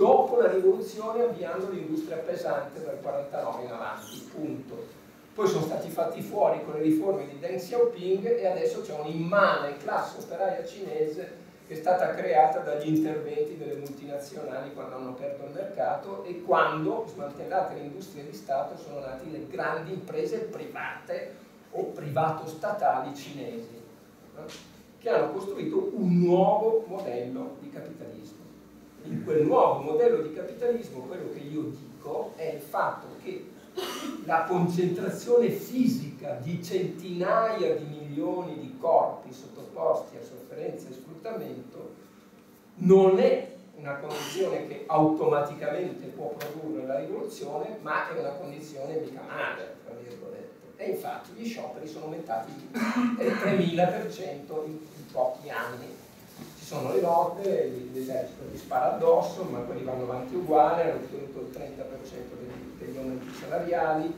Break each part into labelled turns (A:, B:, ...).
A: dopo la rivoluzione, avviando l'industria pesante dal 49 in avanti, punto. Poi sono stati fatti fuori con le riforme di Deng Xiaoping e adesso c'è un'immane classe operaia cinese che è stata creata dagli interventi delle multinazionali quando hanno aperto il mercato e quando, smantellate le industrie di Stato, sono nate le grandi imprese private o privato-statali cinesi, che hanno costruito un nuovo modello di capitalismo. In quel nuovo modello di capitalismo, quello che io dico è il fatto che la concentrazione fisica di centinaia di milioni di corpi sottoposti a sofferenza e sfruttamento non è una condizione che automaticamente può produrre la rivoluzione, ma è una condizione mica male, tra virgolette. E infatti gli scioperi sono aumentati del 3000% in pochi anni. Ci sono le lotte, l'esercito gli spara addosso, ma quelli vanno avanti uguali, hanno ottenuto il 30% degli aumenti salariali.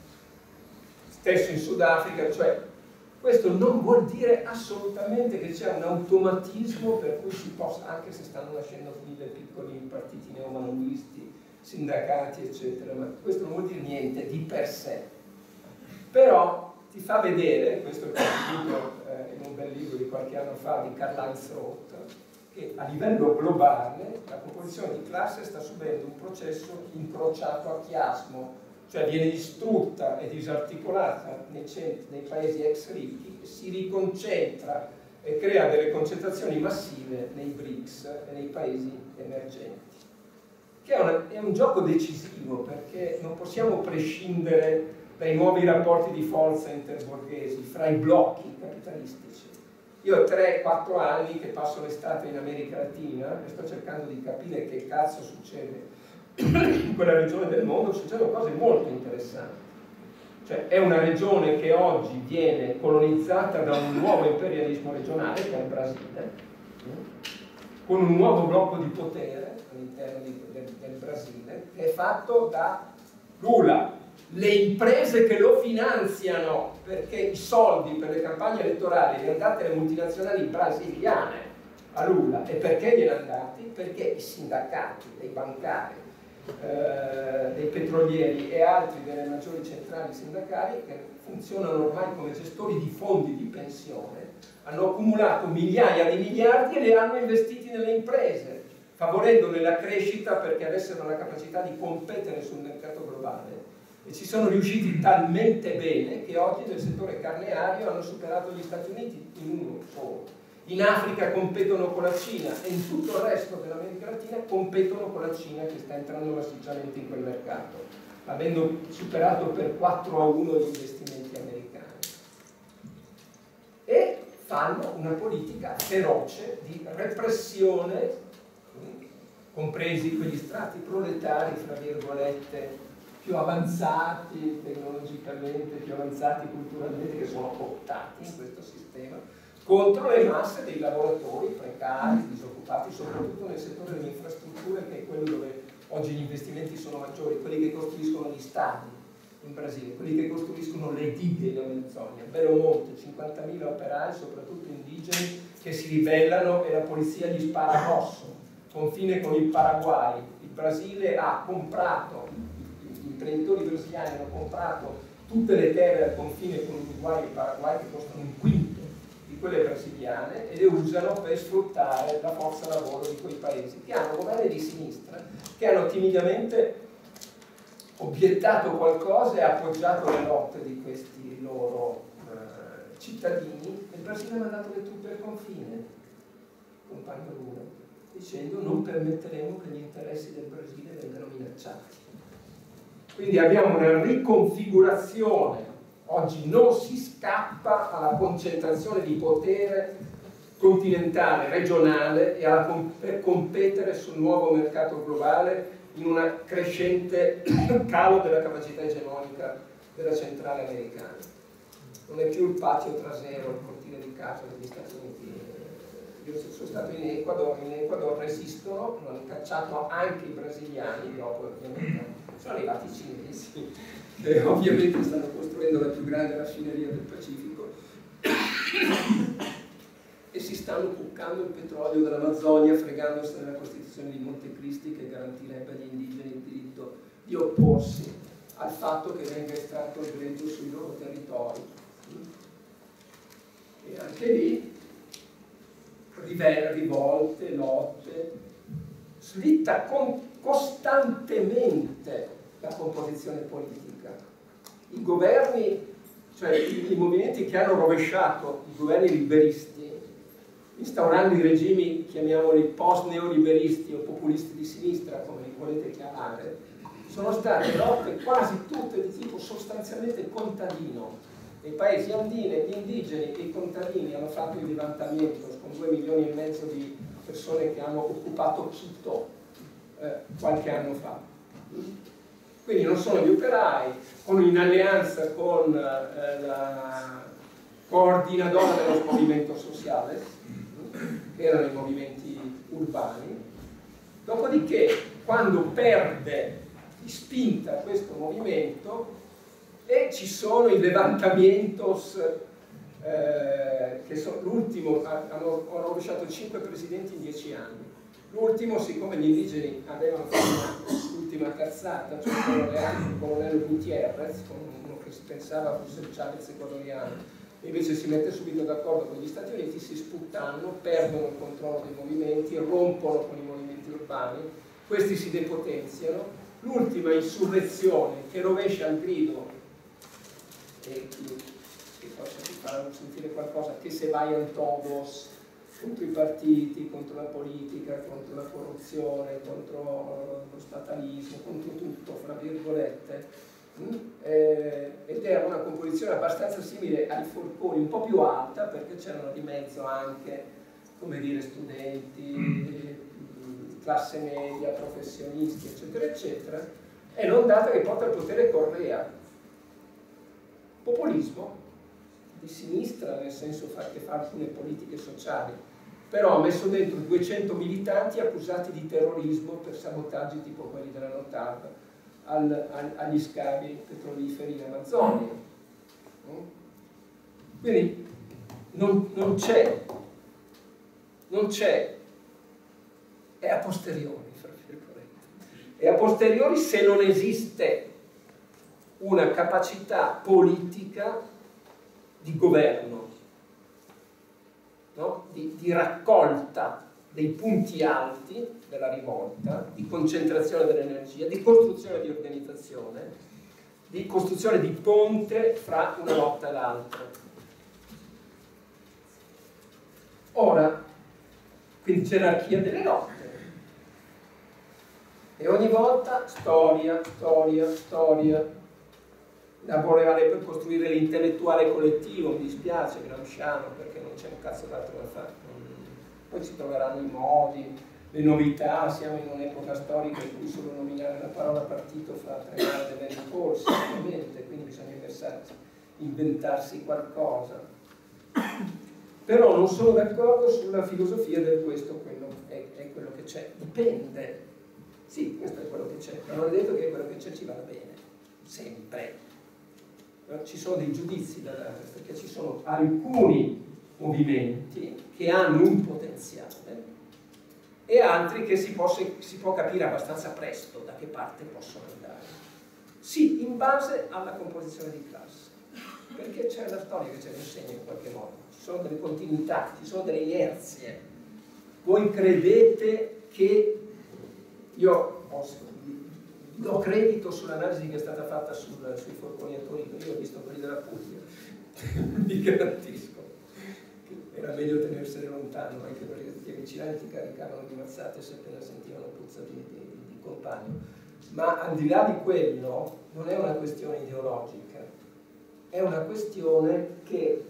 A: Stesso in Sudafrica, cioè questo non vuol dire assolutamente che c'è un automatismo per cui si possa, anche se stanno nascendo mille piccoli partiti neomanuisti, sindacati, eccetera, ma questo non vuol dire niente di per sé. Però ti fa vedere, questo è contenuto in un bel libro di qualche anno fa di Karl-Heinz Roth, che a livello globale la composizione di classe sta subendo un processo incrociato a chiasmo, cioè viene distrutta e disarticolata nei paesi ex ricchi, si riconcentra e crea delle concentrazioni massive nei BRICS e nei paesi emergenti, che è un gioco decisivo perché non possiamo prescindere dai nuovi rapporti di forza interborghesi fra i blocchi capitalistici. Io ho 3-4 anni che passo l'estate in America Latina e sto cercando di capire che cazzo succede in quella regione del mondo. Succedono cose molto interessanti. Cioè è una regione che oggi viene colonizzata da un nuovo imperialismo regionale, che è il Brasile, con un nuovo blocco di potere all'interno del Brasile, che è fatto da Lula. Le imprese che lo finanziano, perché i soldi per le campagne elettorali li hanno dati alle multinazionali brasiliane a Lula. E perché gliene hanno dati? Perché i sindacati, dei bancari, dei petrolieri e altri delle maggiori centrali sindacali, che funzionano ormai come gestori di fondi di pensione, hanno accumulato migliaia di miliardi e li hanno investiti nelle imprese, favorendone la crescita perché avessero la capacità di competere sul mercato globale. E ci sono riusciti talmente bene che oggi nel settore carneario hanno superato gli Stati Uniti in uno solo. In Africa competono con la Cina e in tutto il resto dell'America Latina competono con la Cina, che sta entrando massicciamente in quel mercato, avendo superato per 4-1 gli investimenti americani. E fanno una politica feroce di repressione, compresi quegli strati proletari, fra virgolette, più avanzati tecnologicamente, più avanzati culturalmente, che sono cooptati in questo sistema, contro le masse dei lavoratori precari, disoccupati, soprattutto nel settore delle infrastrutture, che è quello dove oggi gli investimenti sono maggiori, quelli che costruiscono gli stadi in Brasile, quelli che costruiscono le dighe in Amazzonia, Belo Monte, 50.000 operai, soprattutto indigeni, che si ribellano e la polizia gli spara addosso. Confine con il Paraguay, il Brasile ha comprato, gli imprenditori brasiliani hanno comprato tutte le terre al confine con l'Uruguay e il Paraguay, che costano un quinto di quelle brasiliane, e le usano per sfruttare la forza lavoro di quei paesi, che hanno governi di sinistra, che hanno timidamente obiettato qualcosa e appoggiato le lotte di questi loro cittadini. E il Brasile ha mandato le truppe al confine, compagno Lula, dicendo: non permetteremo che gli interessi del Brasile vengano minacciati. Quindi abbiamo una riconfigurazione. Oggi non si scappa alla concentrazione di potere continentale, regionale, e per competere sul nuovo mercato globale in una crescente calo della capacità egemonica della centrale americana. Non è più il patio trasero, il cortile di casa degli Stati Uniti. Io sono stato in Ecuador resistono, hanno cacciato anche i brasiliani, dopo ovviamente sono arrivati i cinesi, che ovviamente stanno costruendo la più grande raffineria del Pacifico e si stanno cuccando il petrolio dell'Amazzonia, fregandosi della Costituzione di Montecristi, che garantisce di opporsi al fatto che venga estratto il greggio sui loro territori. E anche lì rivolte, lotte, slitta costantemente la composizione politica. I governi, cioè i movimenti che hanno rovesciato i governi liberisti, instaurando i regimi, chiamiamoli post-neoliberisti o populisti di sinistra, come li volete chiamare, sono state lotte quasi tutte di tipo sostanzialmente contadino. Nei paesi andini, gli indigeni e i contadini hanno fatto il levantamento con 2,5 milioni di persone che hanno occupato Quito qualche anno fa. Quindi non sono gli operai, in alleanza con la coordinadora dello movimento sociale, che erano i movimenti urbani. Dopodiché, quando perde di spinta questo movimento, e ci sono i levantamientos, che sono l'ultimo, hanno rovesciato 5 presidenti in 10 anni. L'ultimo, siccome gli indigeni avevano fatto l'ultima cazzata, cioè il colonnello Gutierrez, uno che si pensava fosse il Chavez ecuadoriano, invece si mette subito d'accordo con gli Stati Uniti, si sputtano, perdono il controllo dei movimenti, rompono con i movimenti urbani, questi si depotenziano. L'ultima insurrezione che rovescia il grido, e che possa far sentire qualcosa, che se vayan todos, contro i partiti, contro la politica, contro la corruzione, contro lo statalismo, contro tutto, fra virgolette, ed era una composizione abbastanza simile ai forconi, un po' più alta, perché c'erano di mezzo anche, come dire, studenti, classe media, professionisti, eccetera, eccetera. È l'ondata che porta al potere Correa. Populismo di sinistra, nel senso che fa alcune politiche sociali, però ha messo dentro 200 militanti accusati di terrorismo per sabotaggi tipo quelli della Notarda agli scavi petroliferi in Amazzonia. Quindi non c'è, è a posteriori, fra virgolette. È a posteriori se non esiste una capacità politica di governo, no? di raccolta dei punti alti della rivolta, di concentrazione dell'energia, di costruzione di organizzazione, di costruzione di ponte fra una lotta e l'altra. Ora, quindi gerarchia delle lotte. E ogni volta storia, lavorare per costruire l'intellettuale collettivo, mi dispiace, gramsciano, perché non c'è un cazzo d'altro da fare. Poi si troveranno i modi, le novità, siamo in un'epoca storica in cui solo nominare la parola partito fa tremare dei veri polsi, ovviamente, quindi bisogna inventarsi qualcosa. Però non sono d'accordo sulla filosofia del questo, quello è quello che c'è, dipende. Sì, questo è quello che c'è, ma non è detto che quello che c'è ci vada bene, sempre. Ci sono dei giudizi da dare, perché ci sono alcuni movimenti che hanno un potenziale e altri che si può capire abbastanza presto da che parte possono andare. Sì, in base alla composizione di classe, perché c'è la storia che ce lo insegna in qualche modo, ci sono delle continuità, ci sono delle inerzie. Voi credete che io do credito sull'analisi che è stata fatta sui forconi a Torino, io ho visto quelli della Puglia, vi garantisco che era meglio tenersene lontano, anche perché gli vicinanti ti caricavano di mazzate se appena sentivano puzza di compagno. Ma al di là di quello non è una questione ideologica, è una questione che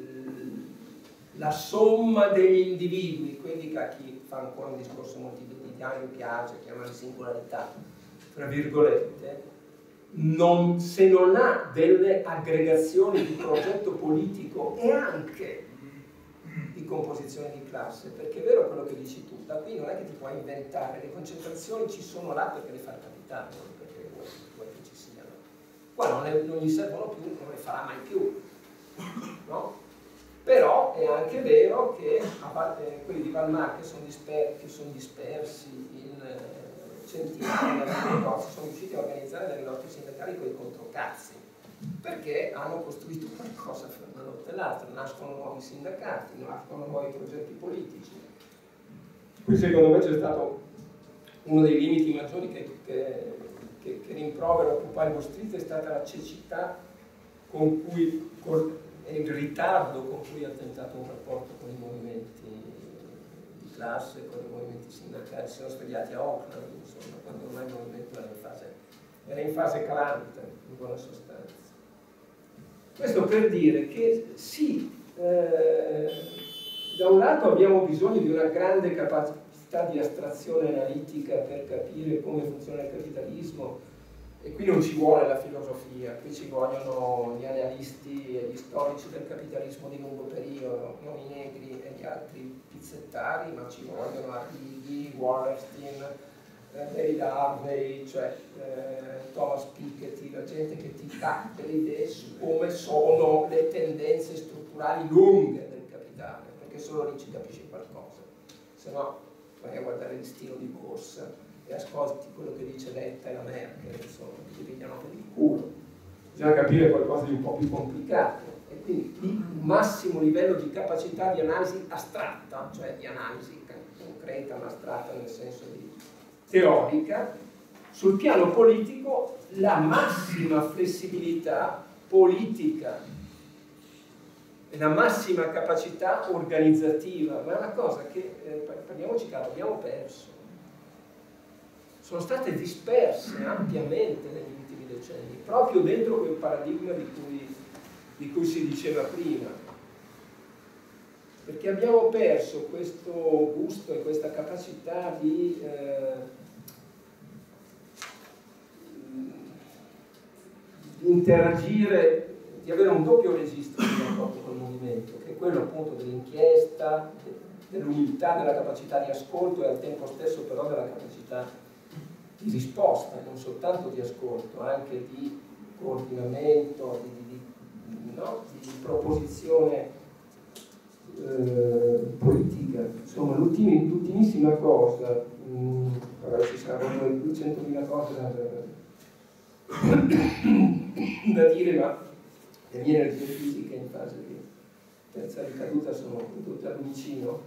A: la somma degli individui, quindi a chi fa ancora un discorso molto identitario mi piace, chiamare singolarità, tra virgolette, se non ha delle aggregazioni di progetto politico e anche di composizione di classe, perché è vero quello che dici tu, da qui non è che ti puoi inventare, le concentrazioni ci sono là perché le fai capitare, non perché vuoi che ci siano. Qua non gli servono più, non le farà mai più, no? Però è anche vero che a parte quelli di Valmar che sono dispersi in centinaia di negozi sono riusciti a organizzare delle lotte sindacali con i controcazzi, perché hanno costruito qualcosa fra una lotta e l'altra, nascono nuovi sindacati, nascono nuovi progetti politici. Qui secondo me c'è stato uno dei limiti maggiori che rimprovera Occupy Wall Street, è stata la cecità con cui, e il ritardo con cui ha tentato un rapporto con i movimenti di classe, con i movimenti sindacali. Si sono svegliati a Oakland, insomma, quando ormai il movimento era in fase calante, in buona sostanza. Questo per dire che sì, da un lato abbiamo bisogno di una grande capacità di astrazione analitica per capire come funziona il capitalismo, e qui non ci vuole la filosofia, qui ci vogliono gli analisti e gli storici del capitalismo di lungo periodo, non i negri e gli altri pizzettari, ma ci vogliono Arrighi, Wallerstein, David Harvey, cioè Thomas Piketty, la gente che ti dà delle idee su come sono le tendenze strutturali lunghe del capitale, perché solo lì ci capisci qualcosa, se no vai a guardare il listino di borsa e ascolti quello che dice Letta e la Merkel, insomma, ti pigliano per il culo. Bisogna capire qualcosa di un po' più complicato, e quindi di un massimo livello di capacità di analisi astratta, cioè di analisi concreta ma astratta nel senso di teorica. Sul piano politico la massima flessibilità politica e la massima capacità organizzativa, ma è una cosa che, parliamoci chiaro, abbiamo perso. Sono state disperse ampiamente negli ultimi decenni, proprio dentro quel paradigma di cui si diceva prima, perché abbiamo perso questo gusto e questa capacità di interagire, di avere un doppio registro di rapporto col movimento, che è quello appunto dell'inchiesta, dell'umiltà, della capacità di ascolto e al tempo stesso però della capacità di risposta, non soltanto di ascolto, anche di coordinamento, di proposizione politica. Insomma, l'ultimissima cosa, ci saranno 200.000 cose da dire, ma le mie energie fisiche in fase di terza ricaduta sono tutte al lumicino,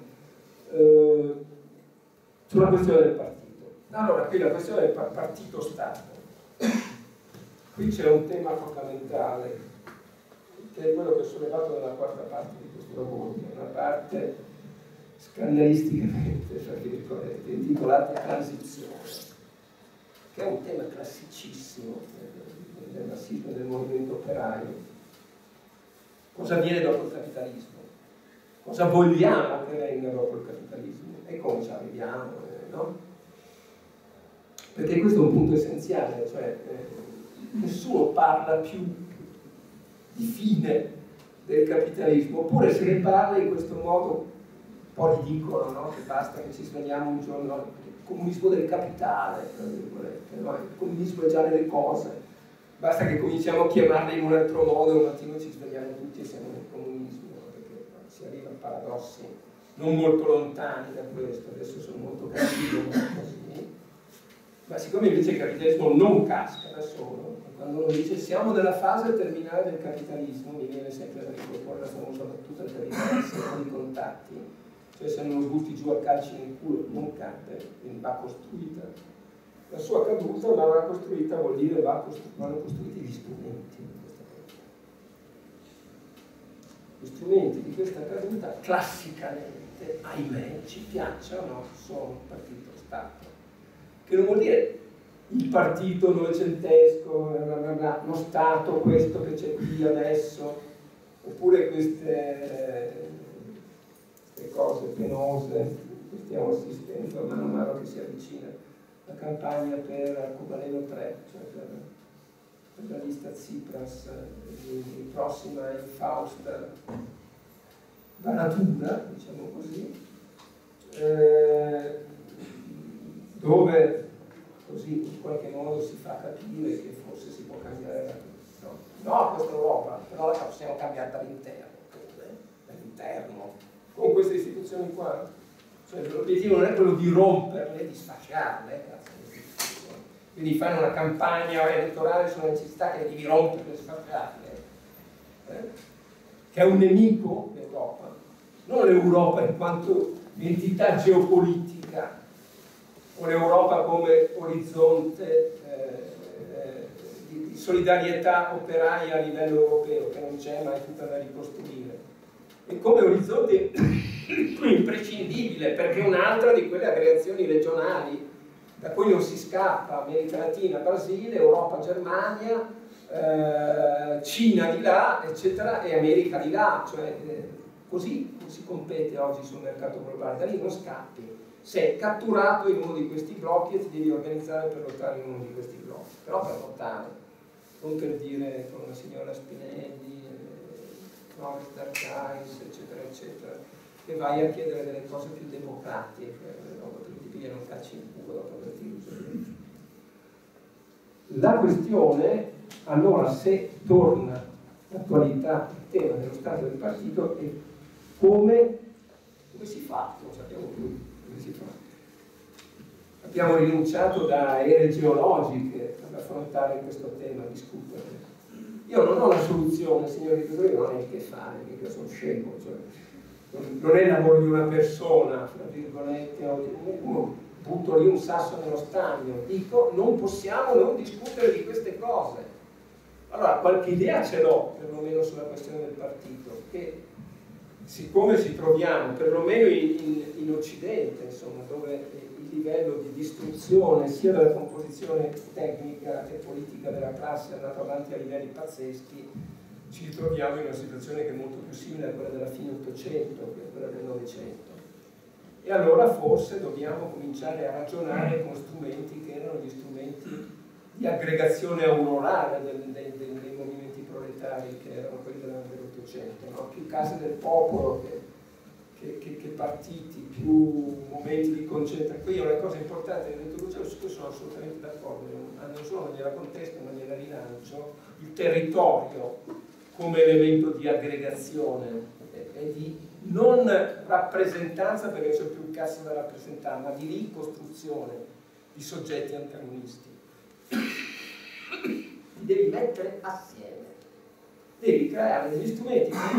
A: sulla questione del partito. Allora, qui la questione del partito-Stato. Qui c'è un tema fondamentale, che è quello che ho sollevato nella quarta parte di questo lavoro, una parte scandalisticamente, tra virgolette, intitolata transizione, che è un tema classicissimo del marxismo e del movimento operaio. Cosa avviene dopo il capitalismo? Cosa vogliamo che venga dopo il capitalismo? E come ci arriviamo, no? Perché questo è un punto essenziale, cioè nessuno parla più di fine del capitalismo, oppure se ne parla in questo modo un po' ridicolo, no? Che basta che ci svegliamo un giorno, il comunismo del capitale, no? Il comunismo è già nelle cose, basta che cominciamo a chiamarle in un altro modo, un mattino ci svegliamo tutti e siamo nel comunismo, no? Perché si arriva a paradossi non molto lontani da questo, adesso sono molto cattivo, così. Ma siccome invece il capitalismo non casca da solo, quando uno dice siamo nella fase terminale del capitalismo, mi viene sempre da riproporre la famosa battuta del capitalismo di contatti, cioè se non lo butti giù a calci nel culo non cade, quindi va costruita. La sua caduta, ma va costruita vuol dire vanno costruiti gli strumenti di questa caduta. Gli strumenti di questa caduta classicamente, ahimè, ci piaccia o no, sono partito-Stato. Che non vuol dire il partito novecentesco, lo Stato, questo che c'è qui adesso, oppure queste cose penose che stiamo assistendo mano a mano che si avvicina la campagna per Arcobaleno 3, cioè per la lista Tsipras, di prossima infausta baratura, diciamo così, dove così in qualche modo si fa capire che forse si può cambiare la no, questa Europa, però la possiamo cambiare dall'interno, con queste istituzioni qua. Cioè l'obiettivo non è quello di romperle, di sfasciarle, quindi fanno una campagna elettorale sulla necessità che devi rompere le scarpate, che è un nemico l'Europa, non l'Europa in quanto entità geopolitica o l'Europa come orizzonte di solidarietà operaia a livello europeo, che non c'è ma è tutta da ricostruire, e come orizzonte imprescindibile, perché è un'altra di quelle aggregazioni regionali da cui non si scappa: America Latina, Brasile, Europa, Germania, Cina di là, eccetera, e America di là, cioè così si compete oggi sul mercato globale, da lì non scappi, sei catturato in uno di questi blocchi e ti devi organizzare per lottare in uno di questi blocchi, però per lottare, non per dire con la signora Spinelli, Flores d'Arcais, eccetera, eccetera, che vai a chiedere delle cose più democratiche, dopo ti pigliano un calcio in culo dopo averti usato. La questione, allora, se torna l'attualità, il tema dello Stato del partito, è come si fa, non sappiamo più come si fa. Abbiamo rinunciato da ere geologiche ad affrontare questo tema, a discutere. Io non ho la soluzione, signori tesori, non è che fare, mica sono scemo, cioè, non è il lavoro di una persona, fra virgolette, butto lì un sasso nello stagno, dico non possiamo non discutere di queste cose. Allora, qualche idea ce l'ho, perlomeno sulla questione del partito, che siccome ci troviamo, perlomeno in Occidente, insomma, dove il livello di distruzione sia della composizione tecnica e politica della classe è andato avanti a livelli pazzeschi, ci ritroviamo in una situazione che è molto più simile a quella della fine Ottocento che a quella del Novecento. E allora forse dobbiamo cominciare a ragionare con strumenti che erano gli strumenti di aggregazione aurorale dei movimenti proletari, che erano quelli dell'Ottocento, no? Più case del popolo che partiti, più momenti di concentrazione. Qui è una cosa importante che ha detto Luciano, su cui sono assolutamente d'accordo, non solo non gliela contesto ma gliela rilancio: il territorio come elemento di aggregazione e di non rappresentanza, perché non c'è più un cazzo da rappresentare, ma di ricostruzione di soggetti antagonisti. Li devi mettere assieme, devi creare degli strumenti per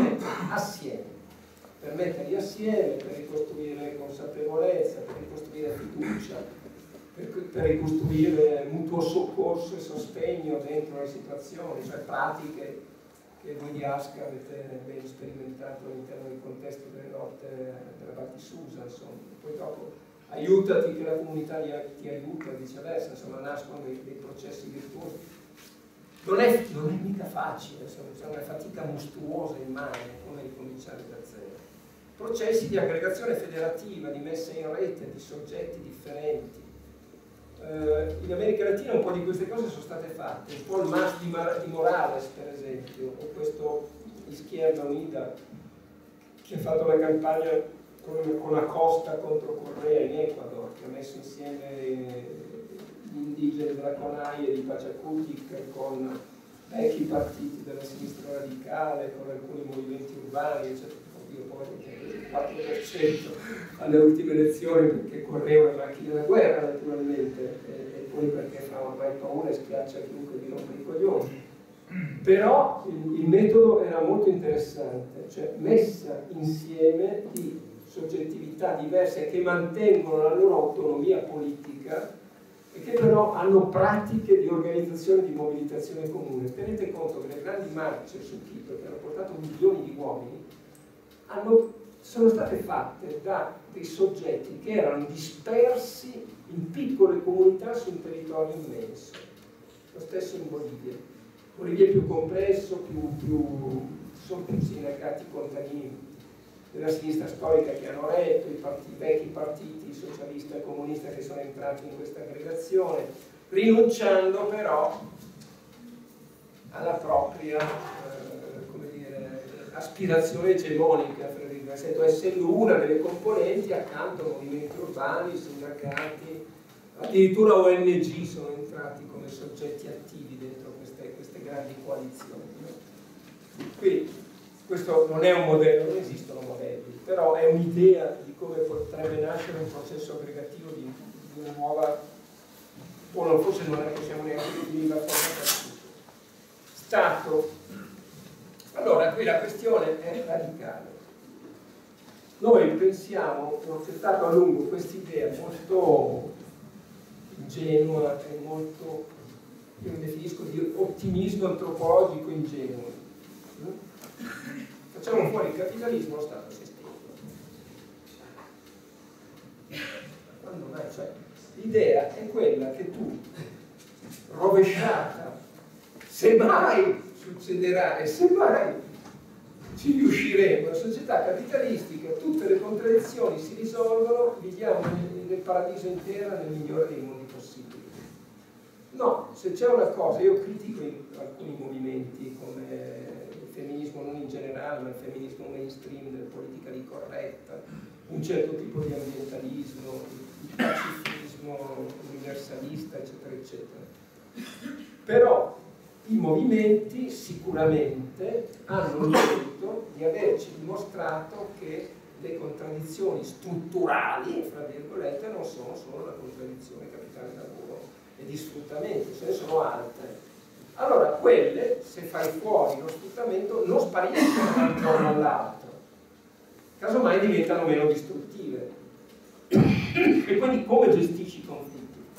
A: metterli assieme, per ricostruire consapevolezza, per ricostruire fiducia, per ricostruire mutuo soccorso e sostegno dentro le situazioni, cioè pratiche che voi di Asca avete ben sperimentato all'interno del contesto delle lotte della Val di Susa, insomma. Poi dopo aiutati che la comunità ti aiuta, e viceversa, insomma, nascono dei processi virtuosi. Non è mica facile, insomma, c'è una fatica mostruosa immane come ricominciare da zero. Processi di aggregazione federativa, di messa in rete di soggetti differenti. In America Latina un po' di queste cose sono state fatte, un po' il MAS di Morales per esempio, o questo Izquierda Unida che ha fatto una campagna con Acosta contro Correa in Ecuador, che ha messo insieme gli indigeni della CONAIE e di Pachacutic con vecchi partiti della sinistra radicale, con alcuni movimenti urbani, eccetera. Io poi il 4% alle ultime elezioni perché correva la macchina da guerra naturalmente e poi perché fa ormai paura e schiaccia chiunque vi rompe i coglioni. Però il metodo era molto interessante, cioè messa insieme di soggettività diverse che mantengono la loro autonomia politica e che però hanno pratiche di organizzazione e di mobilitazione comune. Tenete conto che le grandi marce su Quito, che hanno portato milioni di uomini, sono state fatte da dei soggetti che erano dispersi in piccole comunità su un territorio immenso. Lo stesso in Bolivia. Bolivia è più complesso, sono più sindacati contadini della sinistra storica che hanno retto, i vecchi partiti socialista e comunista che sono entrati in questa aggregazione, rinunciando però alla propria aspirazione egemonica, essendo una delle componenti accanto a movimenti urbani, sindacati, addirittura ONG sono entrati come soggetti attivi dentro queste grandi coalizioni. Qui questo non è un modello, non esistono modelli, però è un'idea di come potrebbe nascere un processo aggregativo di una nuova o forse non è che possiamo neanche definire la forma per tutto. Stato. Allora, qui la questione è radicale. Noi pensiamo, ho accettato a lungo questa idea molto ingenua e molto, io lo definisco di ottimismo antropologico ingenuo. Facciamo fuori il capitalismo, lo Stato si estingue. Quando mai? Cioè, l'idea è quella che tu, rovesciata, se mai succederà e se mai ci riusciremo, la società capitalistica, tutte le contraddizioni si risolvono, viviamo nel paradiso intero nel migliore dei mondi possibili. No, se c'è una cosa, io critico alcuni movimenti come il femminismo non in generale, ma il femminismo mainstream del politically corretta, un certo tipo di ambientalismo, il pacifismo universalista, eccetera, eccetera. Però i movimenti sicuramente hanno il merito di averci dimostrato che le contraddizioni strutturali, fra virgolette, non sono solo la contraddizione capitale-lavoro e di sfruttamento, ce ne sono altre. Allora quelle, se fai fuori lo sfruttamento, non spariscono da un giorno all'altro, casomai diventano meno distruttive. E quindi come gestisci i conflitti?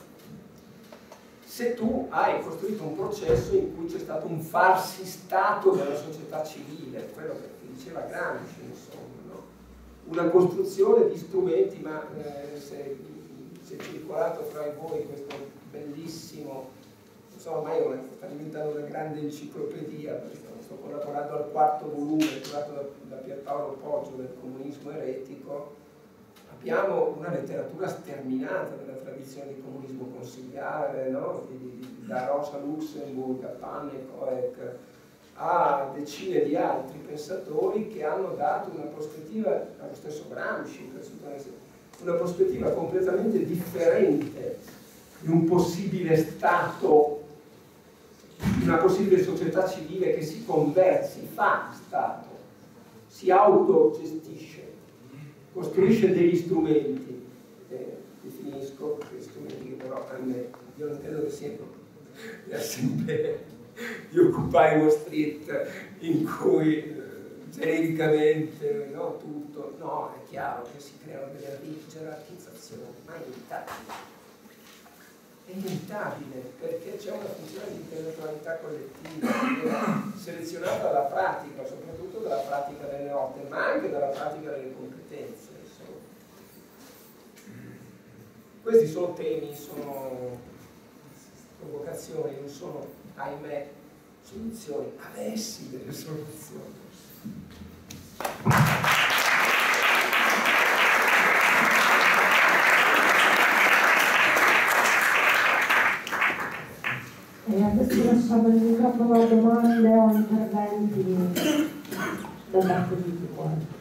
A: Se tu hai costruito un processo in cui c'è stato un farsi stato della società civile, quello che diceva Gramsci, insomma, no? Una costruzione di strumenti, ma se è circolato fra voi questo bellissimo, insomma, ormai sta diventando una grande enciclopedia, perché sto collaborando al 4º volume curato da Pierpaolo Poggio del comunismo eretico. Abbiamo una letteratura sterminata della tradizione di comunismo consiliare, no? Da Rosa Luxemburg a Pannekoek a decine di altri pensatori che hanno dato una prospettiva, allo stesso Gramsci, una prospettiva completamente differente di un possibile Stato, di una possibile società civile che si converte, si fa Stato, si autogestisce, costruisce degli strumenti, definisco quei strumenti che però a me, io non credo che siano le assemblee di Occupy Wall Street in cui genericamente no, tutto, no, è chiaro che si creano delle gerarchizzazioni, ma è inevitabile. È inevitabile perché c'è una funzione di intellettualità collettiva che è selezionata dalla pratica, soprattutto dalla pratica delle note, ma anche dalla pratica delle competenze. Insomma. Questi sono temi, sono provocazioni, non sono, ahimè, soluzioni, avessi delle soluzioni.
B: E adesso lasciamo il microfono a domande o interventi da parte di chi vuole.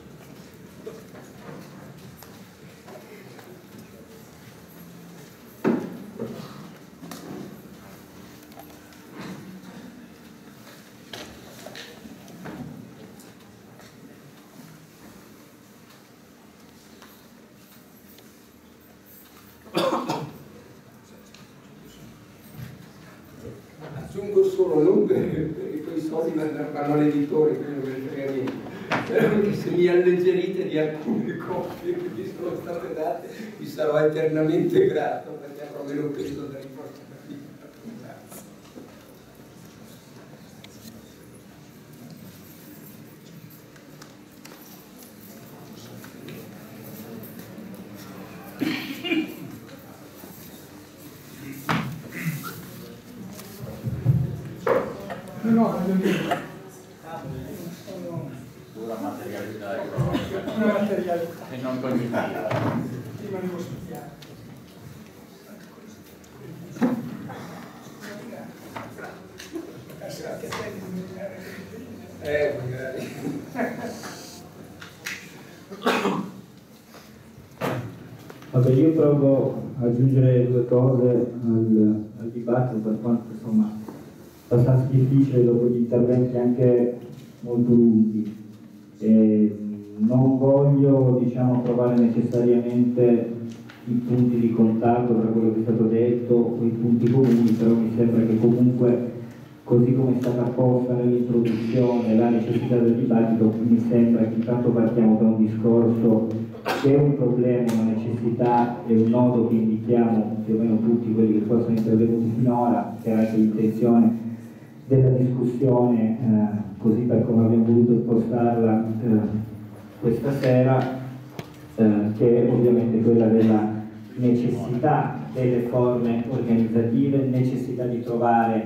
A: Aggiungo solo, non per quei soldi vanno all'editore, quindi non me ne frega niente, però che se mi alleggerite di alcune copie che mi sono state date vi sarò eternamente grato perché avrò meno peso da riportare. Grazie.
C: No, voglio dire.
D: Pura materialità economica.
C: Una materialità.
D: E non cognitiva.
C: Prima devo studiare.
A: Magari.
E: Vabbè, io provo ad aggiungere due cose al dibattito, per quanto insomma abbastanza difficile dopo gli interventi anche molto lunghi. Non voglio, diciamo, provare necessariamente i punti di contatto tra quello che è stato detto o i punti comuni, però mi sembra che comunque, così come è stata posta nell'introduzione la necessità del dibattito, mi sembra che intanto partiamo da un discorso che è un problema, una necessità e un nodo che indichiamo più o meno tutti quelli che poi sono intervenuti finora, che era anche l'intenzione della discussione, così per come abbiamo voluto impostarla questa sera, che è ovviamente quella della necessità delle forme organizzative, necessità di trovare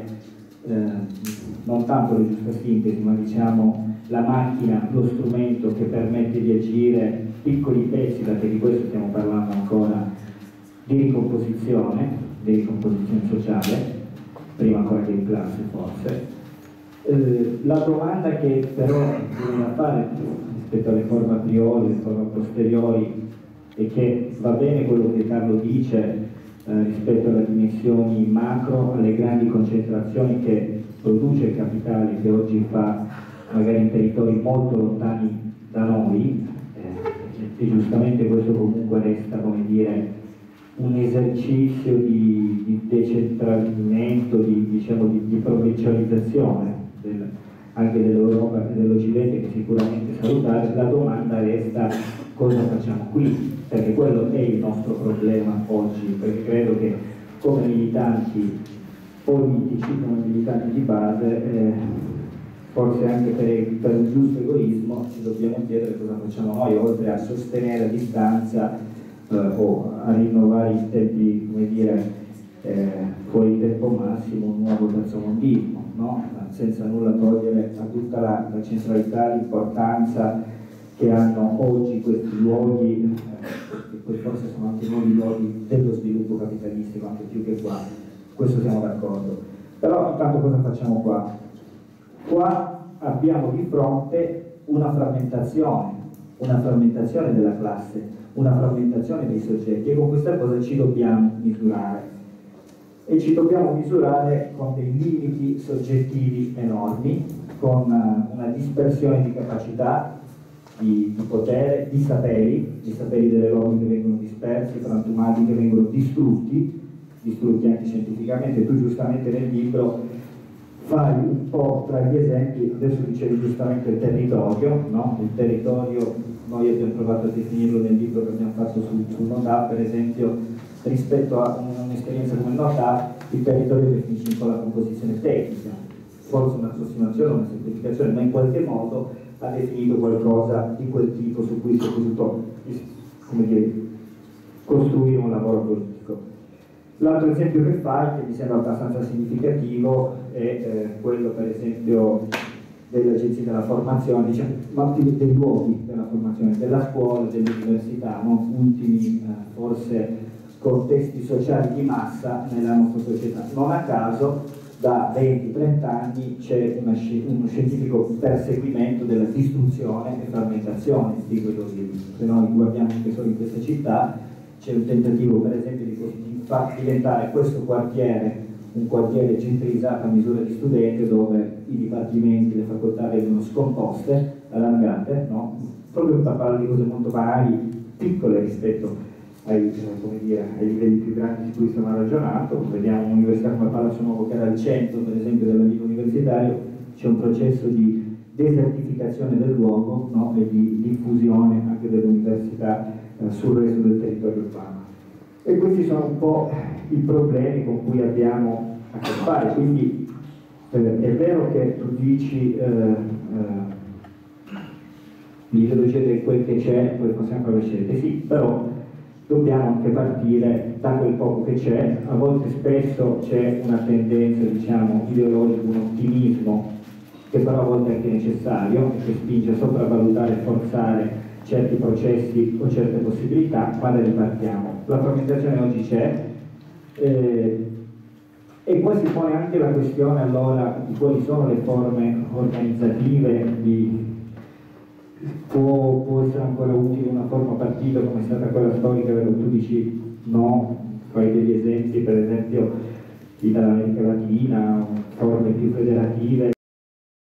E: non tanto la giusta sintesi, ma diciamo la macchina, lo strumento che permette di agire piccoli pezzi, perché di questo stiamo parlando ancora, di ricomposizione sociale, prima ancora che in classe forse. La domanda che però bisogna fare rispetto alle forme a priori, alle forme a posteriori, e che va bene quello che Carlo dice rispetto alle dimensioni macro, alle grandi concentrazioni che produce il capitale, che oggi fa magari in territori molto lontani da noi, e giustamente questo comunque resta, come dire, un esercizio di decentramento, di provincializzazione anche dell'Europa e dell'Occidente, che sicuramente è salutare. La domanda resta: cosa facciamo qui? Perché quello è il nostro problema oggi, perché credo che come militanti politici, come militanti di base, forse anche per un giusto egoismo ci dobbiamo chiedere cosa facciamo noi, oltre a sostenere a distanza o a rinnovare in tempi, come dire, fuori tempo massimo un nuovo terzomondismo, no? Senza nulla togliere a tutta la centralità, l'importanza che hanno oggi questi luoghi, che poi forse sono anche nuovi luoghi dello sviluppo capitalistico, anche più che qua, questo siamo d'accordo. Però intanto cosa facciamo qua? Qua abbiamo di fronte una frammentazione della classe, una frammentazione dei soggetti, e con questa cosa ci dobbiamo misurare. E ci dobbiamo misurare con dei limiti soggettivi enormi, con una dispersione di capacità, di potere, di saperi delle lobby che vengono dispersi, frantumati, che vengono distrutti anche scientificamente. Tu giustamente nel libro fai un po' tra gli esempi, adesso dicevi giustamente il territorio, no? Il territorio, noi abbiamo provato a definirlo nel libro che abbiamo fatto sul NOTAP, per esempio, rispetto a un'esperienza come il NOTAP, il territorio definisce un po' la composizione tecnica, forse un'approssimazione, una semplificazione, ma in qualche modo ha definito qualcosa di quel tipo su cui si è potuto, come dire, costruire un lavoro politico. L'altro esempio che fai, che mi sembra abbastanza significativo, è quello per esempio delle agenzie della formazione, diciamo, ma dei luoghi della formazione, della scuola, dell'università, no? Ultimi forse contesti sociali di massa nella nostra società. Non a caso da 20-30 anni c'è uno scientifico perseguimento della distruzione e frammentazione di quei luoghi. Se noi guardiamo anche solo in questa città, c'è un tentativo per esempio di far diventare questo quartiere un quartiere centrizzato a misura di studente, dove i dipartimenti, le facoltà vengono scomposte, allargate, no? Proprio per parlare di cose molto banali, piccole rispetto ai livelli più grandi su cui stiamo ragionando. Vediamo un'università come Palazzo Nuovo, che era al centro per esempio della vita universitaria, c'è un processo di desertificazione del luogo, no? E di diffusione anche dell'università sul resto del territorio urbano. E questi sono un po' i problemi con cui abbiamo a che fare. Quindi è vero che tu dici l'ideologia di quel che c'è, poi possiamo fare le scelte, sì, però dobbiamo anche partire da quel poco che c'è. A volte spesso c'è una tendenza, diciamo, ideologica, un ottimismo che però a volte è anche necessario e che spinge a sopravvalutare e forzare certi processi o certe possibilità, ma le ripartiamo. La frammentazione oggi c'è, e poi si pone anche la questione allora di quali sono le forme organizzative. Può essere ancora utile una forma partito come è stata quella storica, dove tu dici no, fai degli esempi, per esempio l'America Latina, forme più federative,